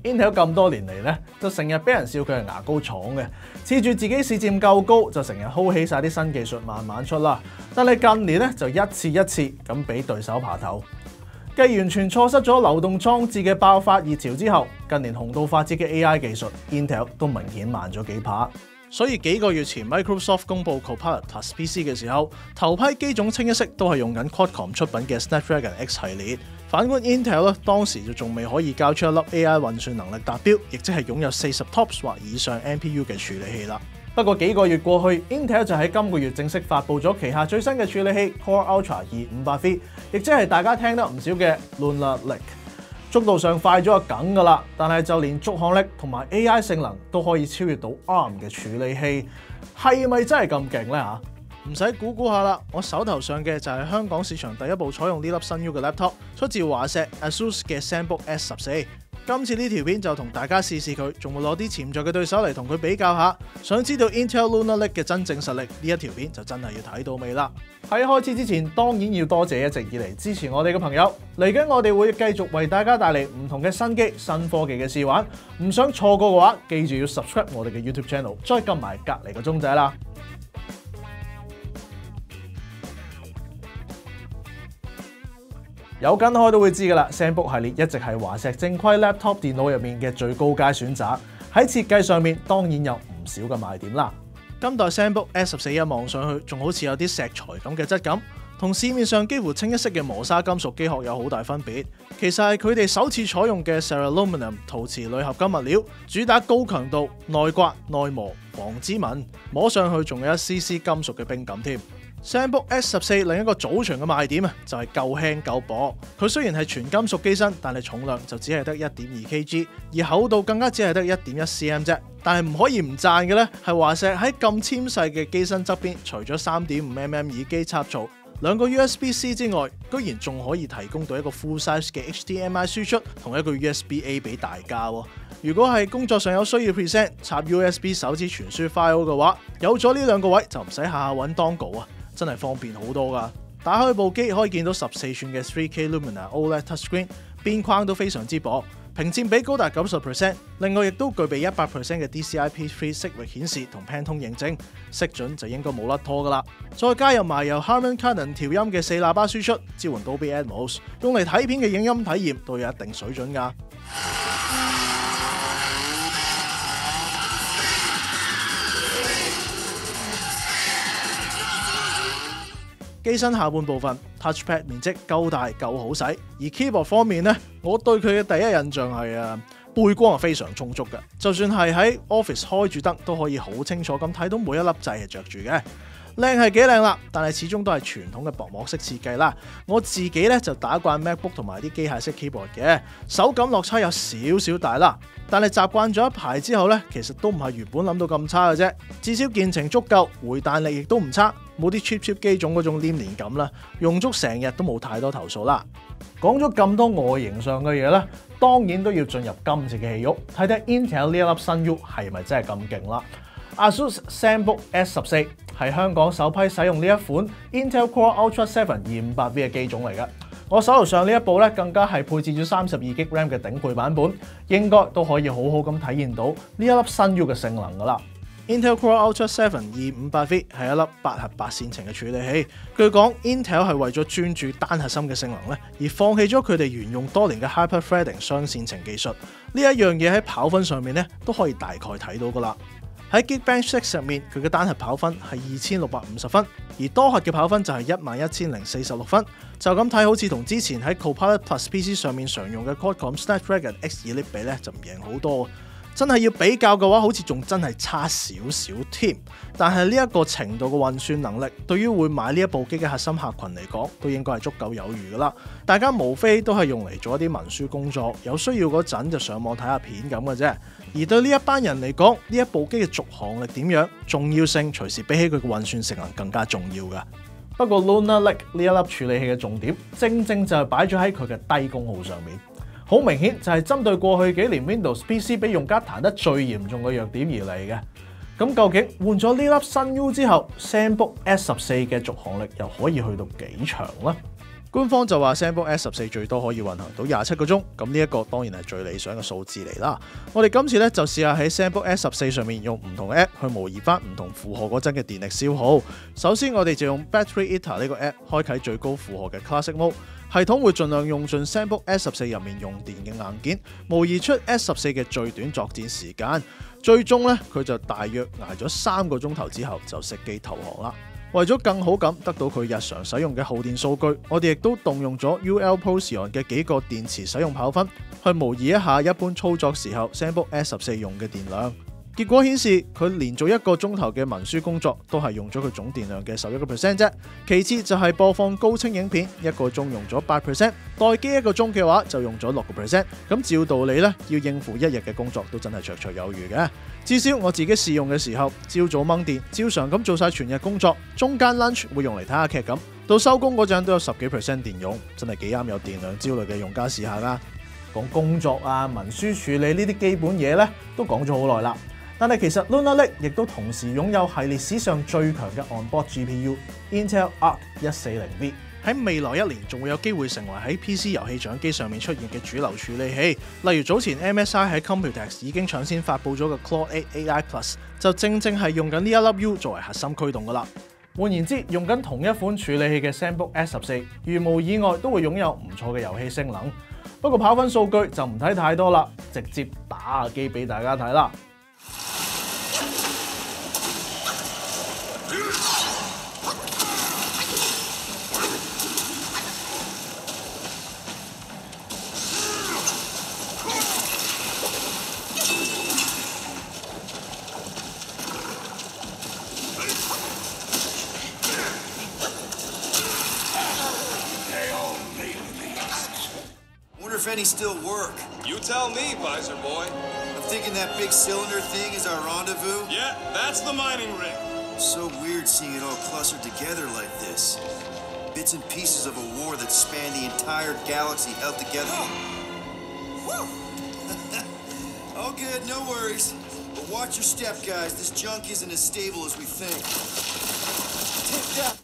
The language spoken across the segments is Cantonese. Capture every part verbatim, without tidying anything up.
Intel 咁多年嚟咧，就成日俾人笑佢係牙膏廠嘅，恃住自己市佔夠高，就成日 hold 起晒啲新技術慢慢出啦。但係近年咧就一次一次咁俾對手爬頭。繼完全錯失咗流動裝置嘅爆發熱潮之後，近年紅到發展嘅 A I 技術 ，Intel 都明顯慢咗幾拍。所以幾個月前 Microsoft 公布 Copilot Plus P C 嘅時候，頭批機種清一色都係用緊 Qualcomm 出品嘅 Snapdragon X 系列。反觀 Intel 咧，當時就仲未可以交出一粒 A I 運算能力達標，亦即係擁有四十 T O P S 或以上 N P U 嘅處理器啦。不過幾個月過去 ，Intel 就喺今個月正式發布咗旗下最新嘅處理器 Core Ultra 二五八 V， 亦即係大家聽得唔少嘅 Lunar Lake。速度上快咗就梗㗎啦，但係就連續航力同埋 A I 性能都可以超越到 A R M 嘅處理器，係咪真係咁勁呢？嚇？唔使估估下啦，我手頭上嘅就係香港市場第一部採用呢粒新 U 嘅 laptop， 出自華碩 ASUS 嘅 ZenBook S 十四。今次呢條片就同大家試試佢，仲會攞啲潛在嘅對手嚟同佢比較下。想知道 Intel Lunar Lake 嘅真正實力，呢一條片就真係要睇到尾啦。喺開始之前，當然要多謝一直以嚟支持我哋嘅朋友。嚟緊我哋會繼續為大家帶嚟唔同嘅新機、新科技嘅試玩。唔想錯過嘅話，記住要 subscribe 我哋嘅 YouTube channel， 再撳埋隔離個鐘仔啦。有跟開都會知㗎啦 ，ZenBook 系列一直係華碩正規 laptop 電腦入面嘅最高階選擇。喺設計上面當然有唔少嘅賣點啦。今代 ZenBook S 十四一望上去仲好似有啲石材咁嘅質感，同市面上幾乎清一色嘅磨砂金屬機殼有好大分別。其實係佢哋首次採用嘅 Ceralaluminum 陶瓷鋁合金物料，主打高強度、耐刮、耐磨、防指紋，摸上去仲有一絲絲金屬嘅冰感添。ZenBook S 十四另一個早場嘅賣點啊，就係夠輕夠薄。佢雖然係全金屬機身，但係重量就只係得 一點二 Kg， 而厚度更加只係得 一點一 cm 啫。但係唔可以唔讚嘅呢，係華碩喺咁纖細嘅機身側邊，除咗 三點五 mm 耳機插槽、兩個 U S B C 之外，居然仲可以提供到一個 full size 嘅 H D M I 輸出同一個 U S B A 俾大家。如果係工作上有需要 present 插 U S B 手指傳輸 file 嘅話，有咗呢兩個位就唔使下下揾 dongle 啊！真係方便好多㗎！打開部機可以見到十四寸嘅 三 K Lumina O L E D Touchscreen， 邊框都非常之薄，屏佔比高達 百分之九十。另外亦都具備 一百 percent 嘅 D C I P 三 色域顯示同 Pantone 認證，色準就應該冇甩拖㗎啦。再加入埋由 Harman Kardon 調音嘅四喇叭輸出，支援 Dolby Atmos， 用嚟睇片嘅影音體驗都有一定水準㗎。機身下半部分 Touchpad 面積夠大夠好使，而 keyboard 方面呢，我對佢嘅第一印象係啊背光係非常充足嘅，就算係喺 office 開住燈都可以好清楚咁睇到每一粒掣係着住嘅。靚係幾靚啦，但係始終都係傳統嘅薄膜式設計啦。我自己咧就打慣 MacBook 同埋啲機械式 keyboard 嘅，手感落差有少少大啦。但係習慣咗一排之後咧，其實都唔係原本諗到咁差嘅啫。至少鍵程足夠，回彈力亦都唔差，冇啲 cheap cheap 機種嗰種黏連感啦。用足成日都冇太多投訴啦。講咗咁多外形上嘅嘢咧，當然都要進入今次嘅戲肉，睇睇 Intel 呢一粒新 U 係咪真係咁勁啦。ASUS ZenBook S 十四係香港首批使用呢一款 Intel Core Ultra 七二五八 V 嘅機種嚟嘅。我手頭上呢一部咧，更加係配置咗三十二 G RAM 嘅頂配版本，應該都可以好好咁體驗到呢一粒新 U 嘅性能噶啦。Intel Core Ultra 七二五八 V 係一粒八核八線程嘅處理器。據講 Intel 係為咗專注單核心嘅性能咧，而放棄咗佢哋沿用多年嘅 Hyper Threading 雙線程技術。呢一樣嘢喺跑分上面咧都可以大概睇到噶啦。喺 Geekbench 六入面，佢嘅單核跑分係二千六百五十分，而多核嘅跑分就係一萬一千零四十六分。就咁睇，好似同之前喺 Copilot Plus P C 上面常用嘅 Qualcomm Snapdragon X 二零比咧就唔贏好多。真係要比較嘅話，好似仲真係差少少添。但係呢一個程度嘅運算能力，對於會買呢一部機嘅核心客群嚟講，都應該係足夠有餘噶啦。大家無非都係用嚟做一啲文書工作，有需要嗰陣就上網睇下片咁嘅啫。而對呢一班人嚟講，呢一部機嘅續航力點樣，重要性隨時比起佢嘅運算性能更加重要噶。不過 Lunar Lake 呢一粒處理器嘅重點，正正就係擺咗喺佢嘅低功耗上面。好明顯就係針對過去幾年 Windows P C 俾用家彈得最嚴重嘅弱點而嚟嘅。咁究竟換咗呢粒新 U 之後 ，ZenBook S 十四嘅續航力又可以去到幾長呢？ 官方就話 ZenBook S 十四最多可以運行到廿七個鐘，咁呢一個當然係最理想嘅數字嚟啦。我哋今次咧就試下喺 ZenBook S 十四上面用唔同嘅 app 去模擬翻唔同負荷嗰陣嘅電力消耗。首先我哋就用 Battery Eater 呢個 app 開啟最高負荷嘅 Classic Mode， 系統會盡量用盡 ZenBook S 十四入面用電嘅硬件，模擬出 S 十四嘅最短作戰時間。最終咧佢就大約捱咗三個鐘頭之後就熄機投降啦。為咗更好咁得到佢日常使用嘅耗電數據，我哋亦都動用咗 U L Procyon 嘅幾個電池使用跑分，去模擬一下一般操作時候 ZenBook S 十四用嘅電量。結果顯示佢連做一個鐘頭嘅文書工作都係用咗佢總電量嘅十一個 percent 啫。其次就係播放高清影片，一個鐘用咗八 percent， 待機一個鐘嘅話就用咗六個 percent。咁照道理咧，要應付一日嘅工作都真係綽綽有餘嘅。至少我自己試用嘅時候，朝早掹電，照常咁做晒全日工作，中間 lunch 會用嚟睇下劇咁，到收工嗰陣都有十幾 percent 電用，真係幾啱有電量焦慮嘅用家試下啦。講工作啊、文書處理呢啲基本嘢咧，都講咗好耐啦。但係其實 Lunar Lake 亦都同時擁有系列史上最強嘅 onboard G P U Intel Arc 一四零 V， 喺未來一年仲會有機會成為喺 P C 遊戲掌機上面出現嘅主流處理器。例如早前 M S I 喺 Computex 已經搶先發布咗嘅 Claude 八 A I Plus， 就正正係用緊呢一粒 U 作為核心驅動噶啦。換言之，用緊同一款處理器嘅 ZenBook S 十四，如無意外都會擁有唔錯嘅遊戲性能。不過跑分數據就唔睇太多啦，直接打下機俾大家睇啦。 If any still work. You tell me, Visor Boy. I'm thinking that big cylinder thing is our rendezvous. Yeah, that's the mining rig. So weird seeing it all clustered together like this. Bits and pieces of a war that spanned the entire galaxy held together. All good, no worries. But watch your step, guys. This junk isn't as stable as we think. Take that.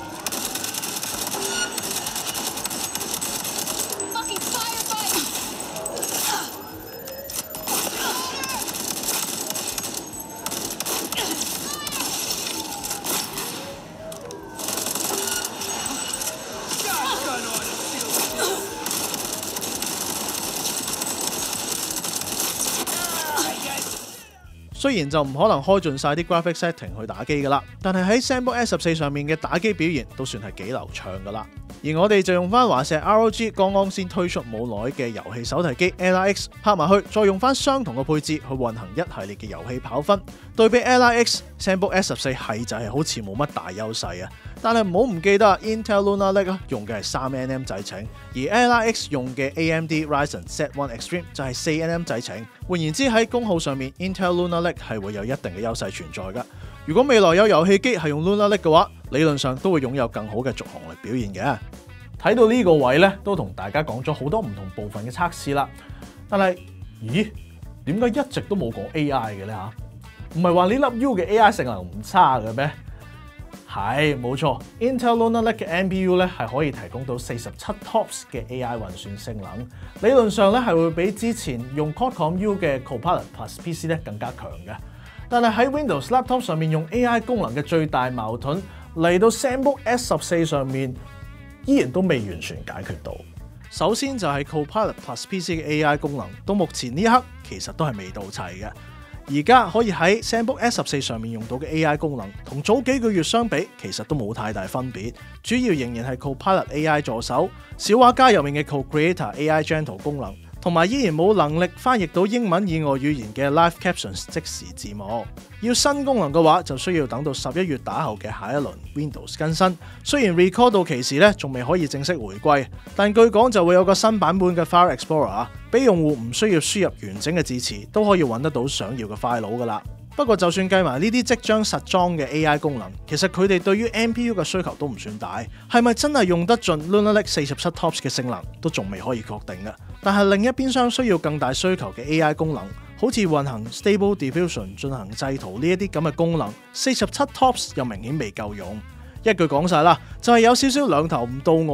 Shotgun 雖然就唔可能開盡晒啲 graphic setting 去打機噶啦，但係喺 ZenBook S 十四上面嘅打機表現都算係幾流暢噶啦。而我哋就用翻華碩 R O G 剛剛先推出冇耐嘅遊戲手提機 L I X 拍埋去，再用翻相同嘅配置去運行一系列嘅遊戲跑分。對比 L I X， ZenBook S 十四係就係好似冇乜大優勢啊。但係唔好唔記得 Intel Lunar Lake 用嘅係三 N M 製程，而 L I X 用嘅 A M D Ryzen Z 一 Extreme 就係四 N M 製程。換言之，喺功耗上面 Intel Lunar Lake 係會有一定嘅優勢存在㗎。如果未來有遊戲機係用 Lunar Lake 嘅話，理論上都會擁有更好嘅續航力表現嘅。睇到呢個位咧，都同大家講咗好多唔同部分嘅測試啦。但係，咦？點解一直都冇講 A I 嘅咧嚇？唔係話呢粒 U 嘅 A I 性能唔差嘅咩？係冇錯 ，Intel Lunar Lake 嘅 N P U 咧係可以提供到四十七 T O P S 嘅 A I 運算性能，理論上咧係會比之前用 Qualcomm U 嘅 Copilot Plus P C 咧更加強嘅。但係喺 Windows Laptop 上面用 A I 功能嘅最大矛盾嚟到 ZenBook S 十四上面，依然都未完全解決到。首先就係 Copilot Plus P C 嘅 A I 功能，到目前呢一刻其實都係未到齊嘅。而家可以喺 ZenBook S 十四上面用到嘅 A I 功能，同早幾個月相比，其實都冇太大分別。主要仍然係 Copilot A I 助手、小畫家入面嘅 Co-Creator A I Gentle 功能，同埋依然冇能力翻譯到英文以外語言嘅 Live Captions 即時字幕。要新功能嘅話，就需要等到十一月打後嘅下一輪 Windows 更新。雖然 record 到期時咧，仲未可以正式回歸，但據講就會有個新版本嘅 File Explorer， 俾用戶唔需要輸入完整嘅字詞，都可以揾得到想要嘅 file 噶啦。不過就算計埋呢啲即將實裝嘅 A I 功能，其實佢哋對於 N P U 嘅需求都唔算大，係咪真係用得盡 Lunar Lake 四十七 T O P S 嘅性能，都仲未可以確定嘅。但係另一邊廂需要更大需求嘅 A I 功能，好似運行 Stable Diffusion 進行製圖呢一啲咁嘅功能，四十七 T O P S 又明顯未夠用。一句講晒啦，就係、是、有少少兩頭唔到岸啊！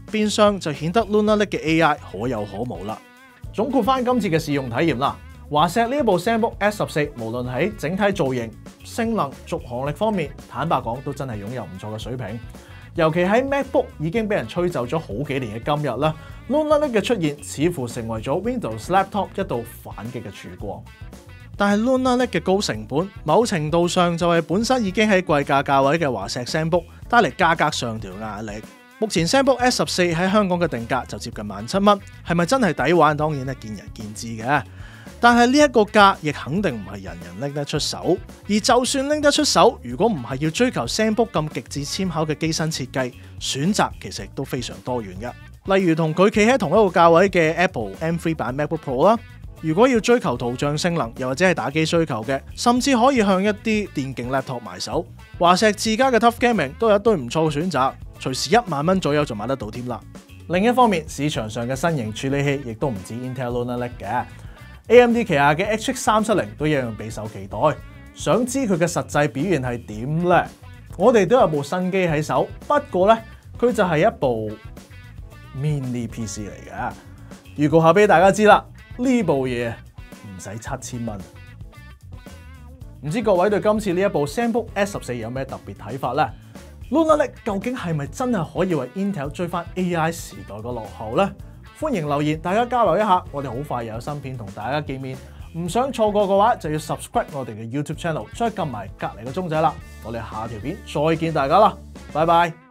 變相就顯得 Lunar Lake 嘅 A I 可有可無啦。總括翻今次嘅試用體驗啦，華碩呢一部 ZenBook S 十四無論喺整體造型、性能、續航力方面，坦白講都真係擁有唔錯嘅水平。尤其喺 MacBook 已經俾人吹走咗好幾年嘅今日啦 ，Lunar Lake 嘅出現似乎成為咗 Windows Laptop 一道反擊嘅曙光。但係 Lunar Lake 嘅高成本，某程度上就係本身已經喺貴價價位嘅華碩 ZenBook 帶嚟價格上調壓力。目前 ZenBook S 十四喺香港嘅定價就接近萬七蚊，係咪真係抵玩？當然係見仁見智嘅。但係呢一個價亦肯定唔係人人拎得出手，而就算拎得出手，如果唔係要追求 ZenBook 咁極致纖巧嘅機身設計，選擇其實亦都非常多元嘅。例如同佢企喺同一個價位嘅 Apple M 三版 MacBook Pro 啦，如果要追求圖像性能，又或者係打機需求嘅，甚至可以向一啲電競 laptop 埋手。華碩自家嘅 Tough Gaming 都有一堆唔錯嘅選擇，隨時一萬蚊左右就買得到添啦。另一方面，市場上嘅新型處理器亦都唔止 Intel Lunar Lake 嘅。A M D 旗下嘅 H X 三七零都一樣備受期待，想知佢嘅實際表現係點呢？我哋都有部新機喺手，不過呢，佢就係一部 mini P C 嚟嘅。預告下俾大家知啦，呢部嘢唔使七千蚊。唔知各位對今次呢一部 ZenBook S 十四有咩特別睇法呢？ Lunar Lake 究竟係咪真係可以為 Intel 追翻 A I 時代嘅落後呢？歡迎留言，大家交流一下。我哋好快又有新片同大家見面，唔想錯過嘅話就要 subscribe 我哋嘅 YouTube channel，再撳埋隔離個鐘仔啦。我哋下條片再見大家啦，拜拜。